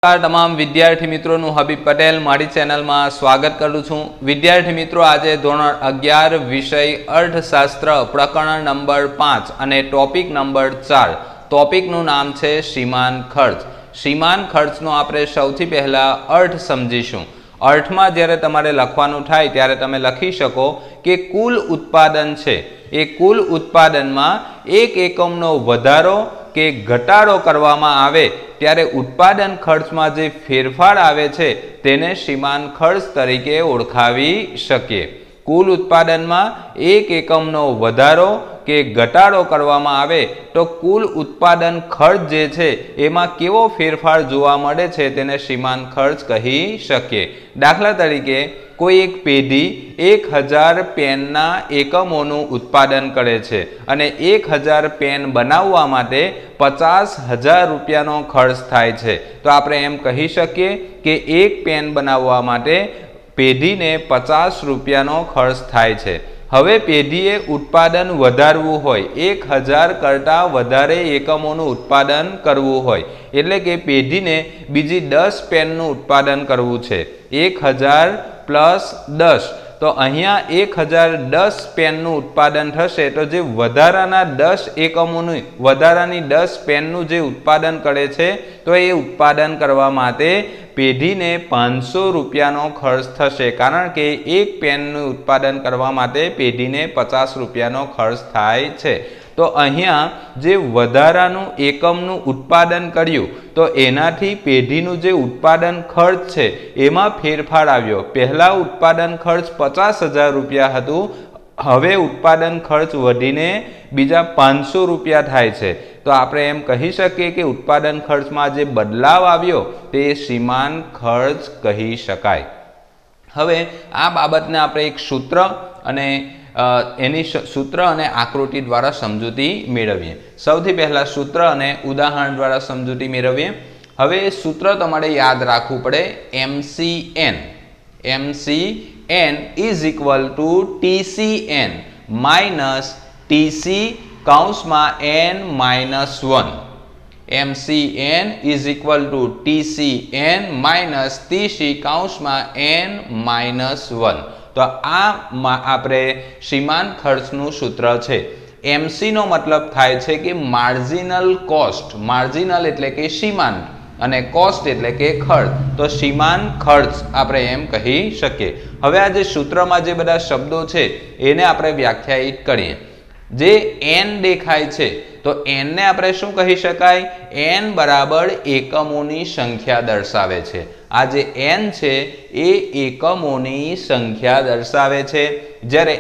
તમામ વિદ્યાર્થી મિત્રોનું હબીબ પટેલ મારી ચેનલમાં સ્વાગત કરું છું। વિદ્યાર્થી મિત્રો, આજે ધોરણ 11 વિષય અર્થશાસ્ત્ર પ્રકરણ નંબર 5 અને ટોપિક નંબર 4। ટોપિકનું નામ છે સીમાંત ખર્ચ। સીમાંત ખર્ચનો આપણે સૌથી પહેલા અર્થ સમજીશું। અર્થમાં જ્યારે તમારે લખવાનું થાય ત્યારે તમે લખી શકો કે કુલ ઉત્પાદન છે એ કુલ ઉત્પાદનમાં એક એકમનો વધારો કે ઘટાડો કરવામાં આવે ત્યારે ઉત્પાદન ખર્ચમાં જે ફેરફાર આવે છે તેને સીમાંત ખર્ચ તરીકે ઓળખાવી શકીએ। કુલ ઉત્પાદનમાં એક એકમનો વધારો કે ઘટાડો કરવામાં આવે તો કુલ ઉત્પાદન ખર્ચ જે છે એમાં કેવો ફેરફાર જોવા મળે છે તેને સીમાંત ખર્ચ કહી શકીએ। દાખલા તરીકે કોઈ એક પેઢી 1000 પેનના એકમોનું ઉત્પાદન કરે છે અને 1000 પેન બનાવવા માટે 50,000 રૂપિયાનો ખર્ચ થાય છે, તો આપણે એમ કહી શકીએ કે એક પેન બનાવવા માટે પેઢીને 50 રૂપિયાનો ખર્ચ થાય છે। હવે પેઢીએ ઉત્પાદન વધારવું હોય, 1000 કરતાં વધારે એકમોનું ઉત્પાદન કરવું હોય, એટલે કે પેઢીને બીજી 10 પેનનું ઉત્પાદન કરવું છે। 1000 પ્લસ 10, તો અહીંયા 1010 પેનનું ઉત્પાદન થશે, તો જે વધારાના 10 એકમોનું વધારાની 10 પેનનું જે ઉત્પાદન કરે છે તો એ ઉત્પાદન કરવા માટે પેઢીને 500 રૂપિયાનો ખર્ચ થશે, કારણ કે એક પેનનું ઉત્પાદન કરવા માટે પેઢીને 50 રૂપિયાનો ખર્ચ થાય છે। તો અહીંયા જે વધારાનું એકમનું ઉત્પાદન કર્યું તો એનાથી પેઢીનું જે ઉત્પાદન ખર્ચ છે એમાં ફેરફાર આવ્યો। પહેલા ઉત્પાદન ખર્ચ 50,000 રૂપિયા હતું, હવે ઉત્પાદન ખર્ચ વધીને બીજા 500 રૂપિયા થાય છે, તો આપણે એમ કહી શકીએ કે ઉત્પાદન ખર્ચમાં જે બદલાવ આવ્યો તે સીમાંત ખર્ચ કહી શકાય। હવે આ બાબતને આપણે એક સૂત્ર અને એની સૂત્ર અને આકૃતિ દ્વારા સમજૂતી મેળવીએ। સૌથી પહેલા સૂત્ર અને ઉદાહરણ દ્વારા સમજૂતી મેળવીએ। હવે સૂત્ર તમારે યાદ રાખવું પડે, MCN is equal to TCN minus TC કૌંસમાં n-1। MCN is equal to TCN minus TC કૌંસમાં n-1। તો આ આપણે સીમાંત ખર્ચનું સૂત્ર છે। MC નો મતલબ થાય છે કે માર્જિનલ કોસ્ટ, માર્જિનલ એટલે કે સીમાંત અને કોસ્ટ એટલે કે ખર્ચ, તો સીમાંત ખર્ચ આપણે એમ કહી શકીએ। હવે આ જે સૂત્રમાં જે બધા શબ્દો છે એને આપણે વ્યાખ્યાયિત કરીએ। જે n દેખાય છે તો n ને આપણે શું કહી શકાય? n બરાબર એકમોની સંખ્યા દર્શાવે છે। આ જે n છે એ એકમોની સંખ્યા દર્શાવે છે, જ્યારે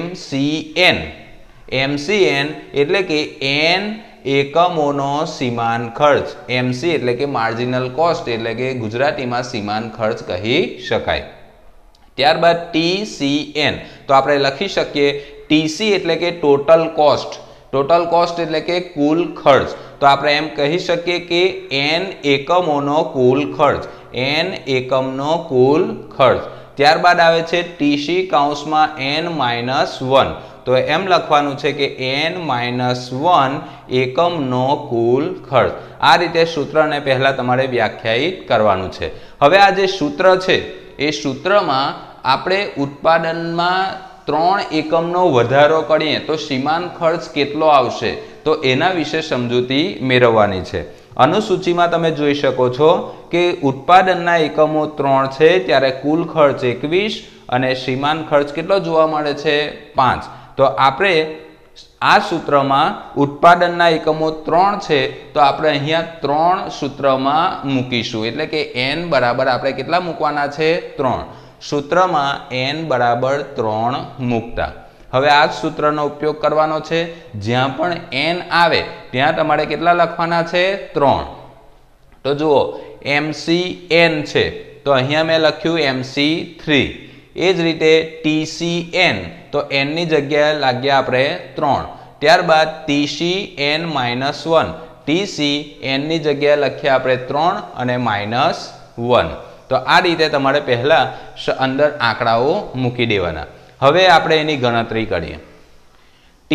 MCN એટલે કે n એકમોનો સીમાંત ખર્ચ, MC એટલે કે માર્જિનલ કોસ્ટ એટલે કે ગુજરાતીમાં સીમાંત ખર્ચ કહી શકાય। ત્યારબાદ TCN તો આપણે લખી શકીએ TC એટલે કે ટોટલ કોસ્ટ, ટોટલ કોસ્ટ એટલે કે કુલ ખર્ચ, તો આપણે એમ કહી શકીએ કે n એકમોનો કુલ ખર્ચ, n એકમનો કુલ ખર્ચ। ત્યારબાદ આવે છે TC કૌંસમાં n-1, તો એમ લખવાનું છે કે n-1 એકમનો કુલ ખર્ચ। આ રીતે સૂત્રને પહેલા તમારે વ્યાખ્યાયિત કરવાનું છે। હવે આ જે સૂત્ર છે એ સૂત્રમાં આપણે ઉત્પાદનમાં 3 એકમનો વધારો કરીએ તો સીમાંત ખર્ચ કેટલો આવશે, તો એના વિશે સમજૂતી મેળવવાની છે। અનુસૂચિમાં તમે જોઈ શકો છો કે ઉત્પાદનના એકમો 3 છે ત્યારે કુલ ખર્ચ 21 અને સીમાંત ખર્ચ કેટલો જોવા મળે છે? 5। તો આપણે આ સૂત્રમાં ઉત્પાદનના એકમો 3 છે તો આપણે અહીંયા 3 સૂત્રમાં મૂકીશું, એટલે કે n બરાબર આપણે કેટલા મૂકવાના છે? 3। સૂત્રમાં n બરાબર 3 મૂકતા હવે આ સૂત્રનો ઉપયોગ કરવાનો છે। જ્યાં પણ n આવે ત્યાં તમારે કેટલા લખવાના છે? 3। તો જુઓ MCN છે તો અહીંયા મેં લખ્યું MC3, એ જ રીતે TCN તો n ની જગ્યાએ લાગ્યા આપણે 3। ત્યારબાદ TCN-1, TC n ની જગ્યાએ લખ્યા આપણે 3 અને -1। તો આ રીતે તમારે પહેલા અંદર આંકડાઓ મૂકી દેવાના। હવે આપણે એની ગણતરી કરીએ।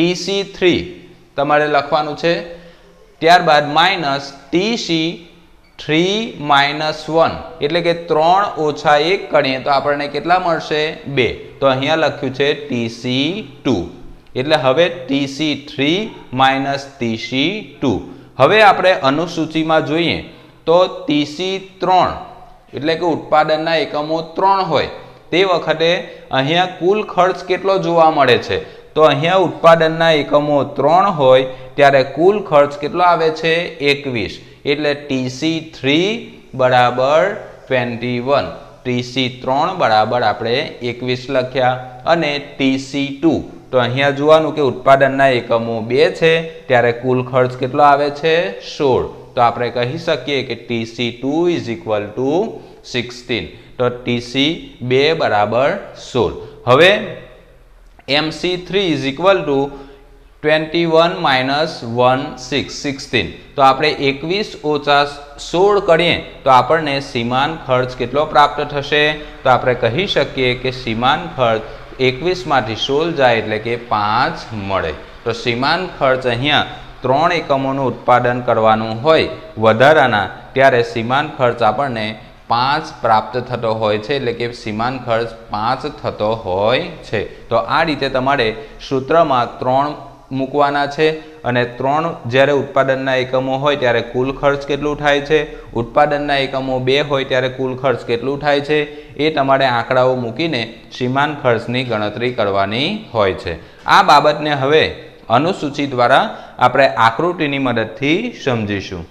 TC3 તમારે લખવાનું છે, ત્યારબાદ -TC 3 - 1 એટલે કે 3 - 1 કરીએ તો આપણને કેટલા મળશે 2 તો અહીંયા લખ્યું છે TC2 એટલે હવે TC3 - TC2 હવે આપણે અનુસૂચિમાં જોઈએ તો TC3 એટલે કે ઉત્પાદનના એકમો 3 હોય તે વખતે અહીંયા કુલ ખર્ચ કેટલો જોવા મળે છે તો અહીંયા ઉત્પાદનના એકમો 3 હોય ત્યારે કુલ ખર્ચ કેટલો આવે છે 21 એટલે TC3 બરાબર 21 TC3 બરાબર આપણે 21 લખ્યા અને TC2 તો અહીંયા જોવાનું કે ઉત્પાદનના એકમો 2 છે ત્યારે કુલ ખર્ચ કેટલો આવે છે 16 તો આપણે કહી શકીએ કે TC2 = 16 તો TC2 બરાબર 16 હવે MC3 = 21 - 1 16 તો આપણે 21 - 16 કરીએ તો આપણને સીમાંત ખર્ચ કેટલો પ્રાપ્ત થશે તો આપણે કહી શકીએ કે સીમાંત ખર્ચ 21 માંથી 16 જાય એટલે કે 5 મળે તો સીમાંત ખર્ચ અહીંયા 3 એકમોનું ઉત્પાદન કરવાનું હોય વધારાના ત્યારે સીમાંત ખર્ચ આપણને 5 પ્રાપ્ત થતો હોય છે એટલે કે સીમાંત ખર્ચ 5 થતો હોય છે તો આ રીતે તમારે સૂત્રમાં 3 મૂકવાના છે અને 3 જ્યારે ઉત્પાદનના એકમો હોય ત્યારે કુલ ખર્ચ કેટલું થાય છે ઉત્પાદનના એકમો 2 હોય ત્યારે કુલ ખર્ચ કેટલું થાય છે એ તમારે આંકડાઓ મૂકીને સીમાંત ખર્ચની ગણતરી કરવાની હોય છે આ બાબતને હવે અનુસૂચિ દ્વારા આપણે આકૃતિની મદદથી સમજીશું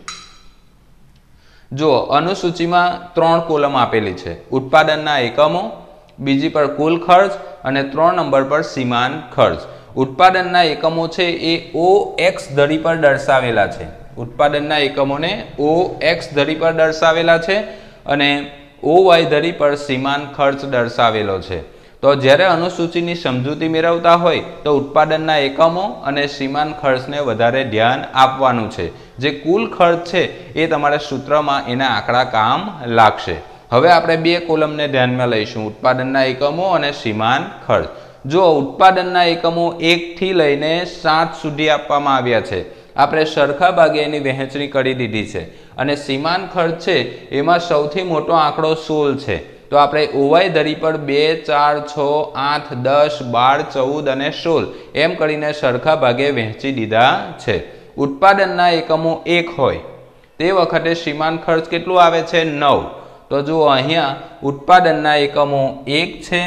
જો અનુસૂચિમાં 3 કોલમ આપેલી છે ઉત્પાદનના એકમો બીજી પર કુલ ખર્ચ અને 3 નંબર પર સીમાંત ખર્ચ ઉત્પાદનના એકમો છે એ OX ધરી પર દર્શાવેલા છે ઉત્પાદનના એકમોને OX ધરી પર દર્શાવેલા છે અને OY ધરી પર સીમાંત ખર્ચ દર્શાવેલો છે તો જ્યારે અનુસૂચિની સમજૂતી મેળવતા હોય તો ઉત્પાદનના એકમો અને સીમાંત ખર્ચને વધારે ધ્યાન આપવાનું છે જે કુલ ખર્ચ છે એ તમારા સૂત્રમાં એના આંકડા કામ લાગશે હવે આપણે 2 કોલમને ધ્યાનમાં લઈશું ઉત્પાદનના એકમો અને સીમાંત ખર્ચ જો ઉત્પાદનના એકમો 1 થી લઈને 7 સુધી આપવામાં આવ્યા છે આપણે સરખા ભાગે એની વહેંચણી કરી દીધી છે અને સીમાંત ખર્ચ છે એમાં સૌથી મોટો આંકડો 16 છે તો આપણે OY ધરી પર 2 4 6 8 10 12 14 અને 16 એમ કરીને સરખા ભાગે વહેંચી દીધા છે ઉત્પાદનના એકમો 1 હોય તે વખતે સીમાંત ખર્ચ કેટલું આવે છે 9 તો જુઓ અહીંયા ઉત્પાદનના એકમો 1 છે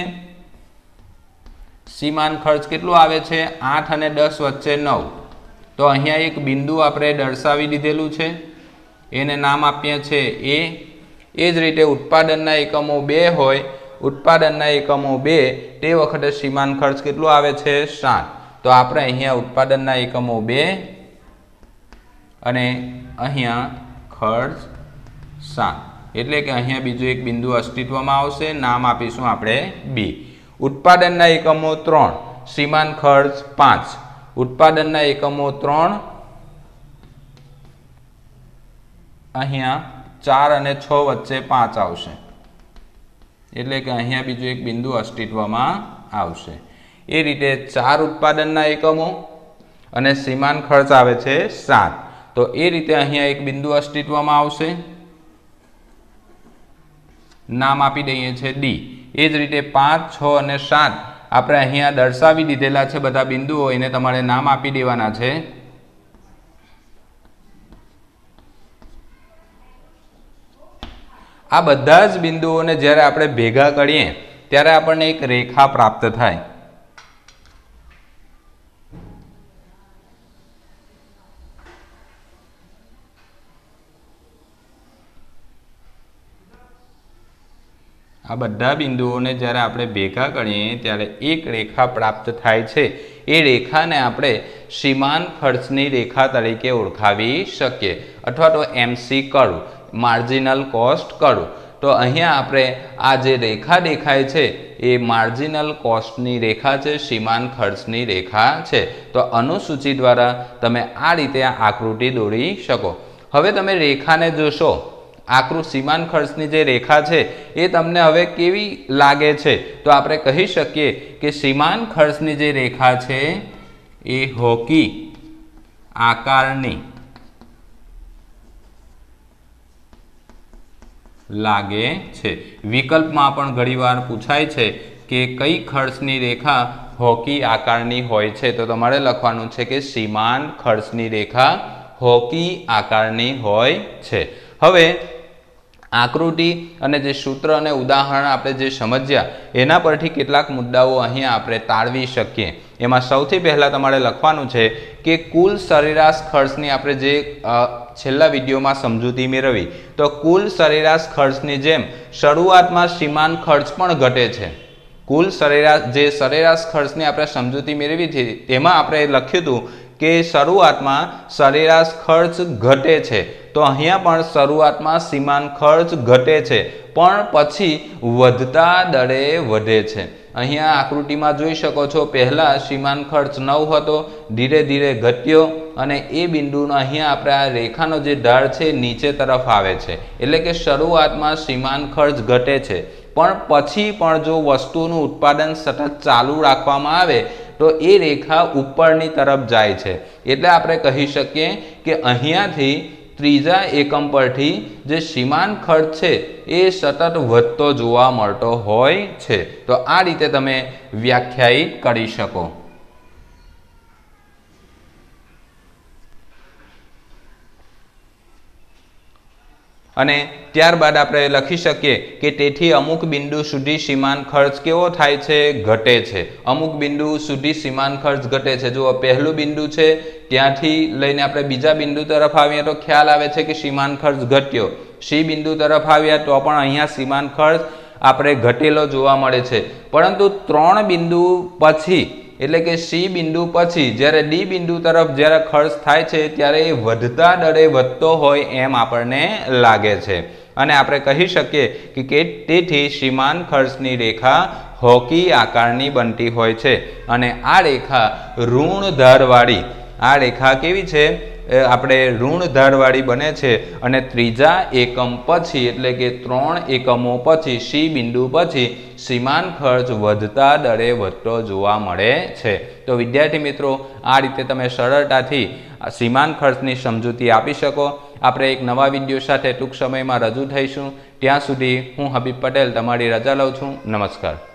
સીમાંત ખર્ચ કેટલું આવે છે 8 અને 10 વચ્ચે 9 તો અહીંયા એક બિંદુ આપણે દર્શાવી દીધેલું છે એને નામ આપ્યા છે A એ જ રીતે ઉત્પાદનના એકમો 2 હોય ઉત્પાદનના એકમો 2 તે વખતે સીમાંત ખર્ચ કેટલું આવે છે 7 તો આપણે અહીંયા ઉત્પાદનના એકમો 2 અને અહીંયા ખર્ચ 7 એટલે કે અહીંયા બીજું એક બિંદુ અસ્તિત્વમાં આવશે નામ આપીશું આપણે B ઉત્પાદનના એકમો 3 સીમાંત ખર્ચ 5 ઉત્પાદનના એકમો 3 અહીંયા 4 અને 6 વચ્ચે 5 આવશે એટલે કે અહીંયા બીજું એક બિંદુ અસ્તિત્વમાં આવશે એ રીતે 4 ઉત્પાદનના એકમો અને સીમાંત ખર્ચ આવે છે 7 તો એ રીતે અહીંયા એક બિંદુ અસ્તિત્વમાં આવશે નામ આપી દઈએ છે D એ જ રીતે 5 6 અને 7 આપણે અહીંયા દર્શાવી દીધેલા છે બધા બિંદુઓ એને તમારે નામ આપી દેવાના છે આ બધા જ બિંદુઓને જ્યારે આપણે ભેગા કરીએ ત્યારે આપણને એક રેખા પ્રાપ્ત થાય આ બધા બિંદુઓને જ્યારે આપણે ભેગા કરીએ ત્યારે એક રેખા પ્રાપ્ત થાય છે એ રેખાને આપણે સીમાંત ખર્ચની રેખા તરીકે ઓળખાવી શકીએ અથવા તો MC curve marginal cost curve તો અહીંયા આપણે આ જે રેખા દેખાય છે એ માર્જિનલ કોસ્ટની રેખા છે સીમાંત ખર્ચની રેખા છે તો અનુસૂચિ દ્વારા તમે આ રીતે આ આકૃતિ દોરી શકો હવે તમે રેખાને જોશો આકૃતિ સીમાંત ખર્ચની જે રેખા છે એ તમને હવે કેવી લાગે છે તો આપણે કહી શકીએ કે સીમાંત ખર્ચની જે રેખા છે એ હોકી આકારની લાગે છે। વિકલ્પમાં પણ ઘણીવાર પૂછાય છે કે કઈ ખર્ચની રેખા હોકી આકારની હોય છે, તો તમારે લખવાનું છે કે સીમાંત ખર્ચની રેખા હોકી આકારની હોય છે। હવે આકૃતિ અને જે સૂત્ર અને ઉદાહરણ આપણે જે સમજ્યા એના પરથી કેટલાક મુદ્દાઓ અહીંયા આપણે તાળવી શકીએ। એમાં સૌથી પહેલા તમારે લખવાનું છે કે કુલ સરેરાશ ખર્ચની આપણે જે છેલ્લા વિડીયોમાં સમજૂતી મેળવી, તો કુલ સરેરાશ ખર્ચની જેમ શરૂઆતમાં સીમાંત ખર્ચ પણ ઘટે છે। કુલ સરેરાશ જે સરેરાશ ખર્ચની આપણે સમજૂતી મેળવી હતી તેમાં આપણે લખ્યું હતું કે શરૂઆતમાં સરેરાશ ખર્ચ ઘટે છે, તો અહીંયા પણ શરૂઆતમાં સીમાંત ખર્ચ ઘટે છે પણ પછી વધતા દરે વધે છે। અહીંયા આકૃતિમાં જોઈ શકો છો, પહેલા સીમાંત ખર્ચ 9 હતો, ધીરે ધીરે ઘટ્યો અને એ બિંદુનો અહીંયા આપણે આ રેખાનો જે ઢાળ છે નીચે તરફ આવે છે, એટલે કે શરૂઆતમાં સીમાંત ખર્ચ ઘટે છે પણ પછી પણ જો વસ્તુનું ઉત્પાદન સતત ચાલુ રાખવામાં આવે તો એ રેખા ઉપરની તરફ જાય છે। એટલે આપણે કહી શકીએ કે અહીંયાથી ત્રીજા એકમ પરથી જે સીમાંત ખર્ચ છે એ સતત વધતો જોવા મળતો હોય છે। તો આ રીતે તમે વ્યાખ્યાયિત કરી શકો। અને ત્યારબાદ આપણે લખી શકીએ કે તેથી અમુક બિંદુ સુધી સીમાંત ખર્ચ કેવો થાય છે? ઘટે છે। અમુક બિંદુ સુધી સીમાંત ખર્ચ ઘટે છે। જો પહેલું બિંદુ છે ત્યાંથી લઈને આપણે બીજા બિંદુ તરફ આવીએ તો ખ્યાલ આવે છે કે સીમાંત ખર્ચ ઘટ્યો। સી બિંદુ તરફ આવ્યા તો પણ અહીંયા સીમાંત ખર્ચ આપણે ઘટેલો જોવા મળે છે, પરંતુ 3 બિંદુ પછી એટલે કે સી બિંદુ પછી જ્યારે ડી બિંદુ તરફ જ્યારે ખર્ચ થાય છે ત્યારે એ વધતા દરે વધતો હોય એમ આપણને લાગે છે। અને આપણે કહી શકીએ કે તેથી સીમાંત ખર્ચની રેખા હોકી આકારની બનતી હોય છે। અને આ રેખા ઋણ ધારવાળી, આ રેખા કેવી છે? આપણે ઋણ ધારવાળી બને છે અને ત્રીજા એકમ પછી એટલે કે 3 એકમો પછી સી બિંદુ પછી સીમાંત ખર્ચ વધતા દરે વધતો જોવા મળે છે। તો વિદ્યાર્થી મિત્રો, આ રીતે તમે સરળતાથી સીમાંત ખર્ચની સમજૂતી આપી શકો। આપણે એક નવા વિડીયો સાથે ટૂંક સમયમાં રજૂ થઈશું। ત્યાં સુધી હું હબીબ પટેલ તમારી રજા લઉં છું। નમસ્કાર।